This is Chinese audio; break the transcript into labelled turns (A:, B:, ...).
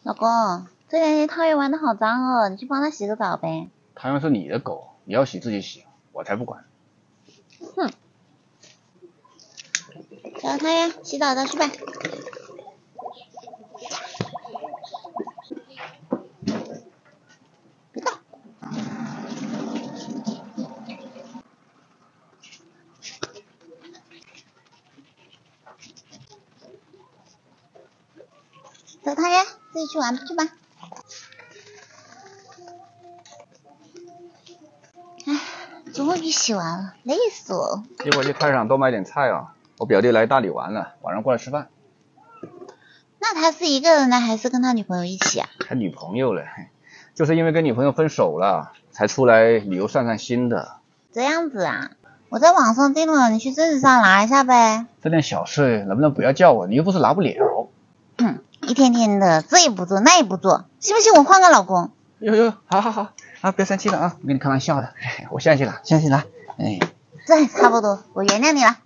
A: 老公，这两天汤圆玩的好脏哦，你去帮他洗个澡呗。
B: 汤圆是你的狗，你要洗自己洗，我才不管。
A: 哼，小汤圆，洗澡去吧。别动。小汤圆，自己去玩去吧。唉，终于洗完了，累死我了。
B: 一会儿去菜市场多买点菜啊，我表弟来大理玩了，晚上过来吃饭。
A: 那他是一个人呢，还是跟他女朋友一起啊？
B: 还女朋友了，就是因为跟女朋友分手了，才出来旅游散散心的。
A: 这样子啊，我在网上订了，你去镇子上拿一下呗。
B: 这点小事能不能不要叫我？你又不是拿不了。
A: 哼，一天天的这也不做那也不做，信不信我换个老公？
B: 哟，好啊，别生气了啊，我跟你开玩笑的，我下去了。哎，
A: 这还差不多，我原谅你了。